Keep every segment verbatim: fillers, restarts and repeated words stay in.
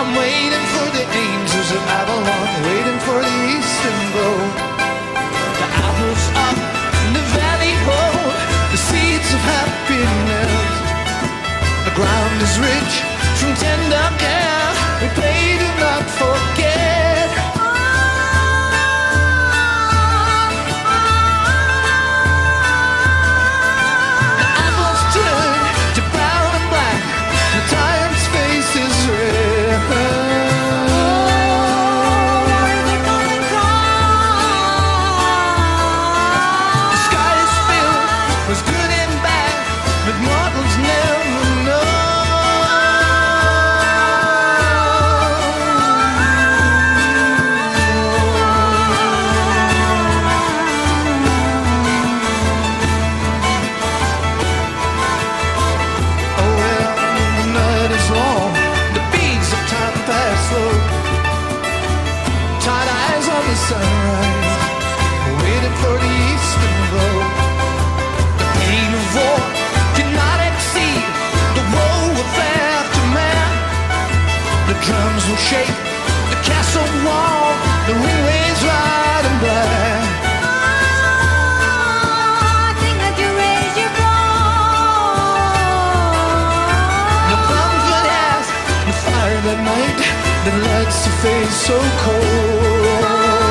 I'm waiting for the angels of Avalon, waiting for the eastern glow. The apples up in the valley hold the seeds of happiness. The ground is rich from tender care. We pray to not forget. The apples turn to brown and black. The tired's face is red. The sky is filled with good and bad, but mortals never know. Oh well, the night is long, the beads of time pass slow. Tired eyes on the sunrise, waiting for the eastern glow. The pain of war cannot exceed the woe of aftermath. The drums will shake the castle wall, the ringways ride and black. The comfort has the fire that night that lights the face so cold.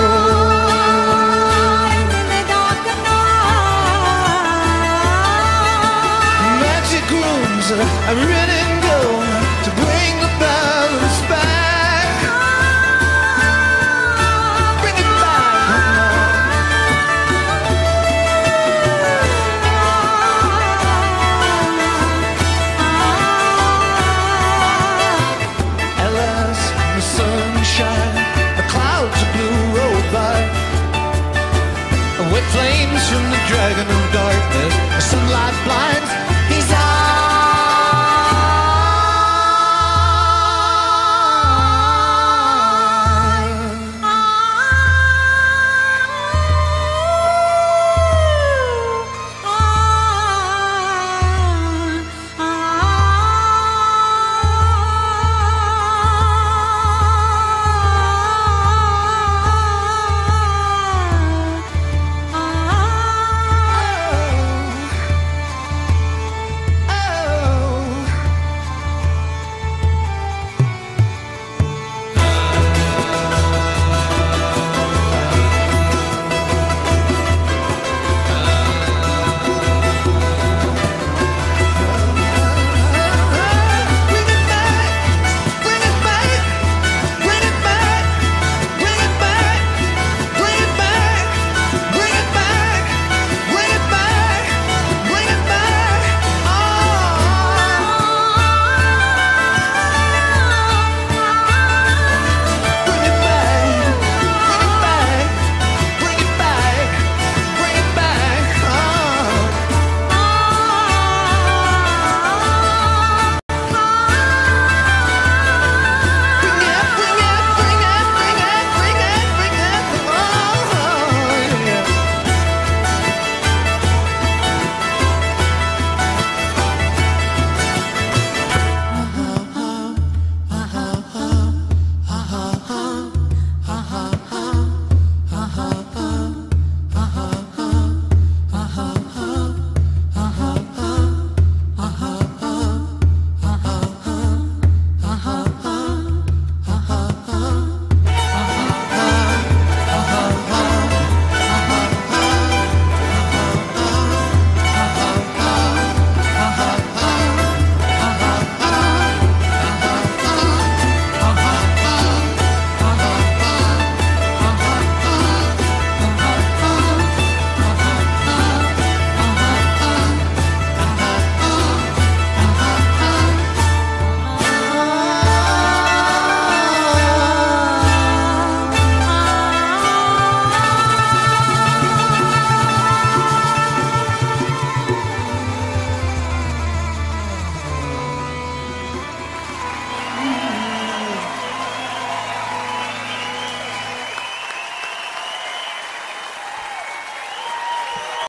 Magic rooms are red and gold to bring the balance back. Bring it back. Alas, the sunshine, the clouds of blue roll by. Wet flames from the dragon of dawn.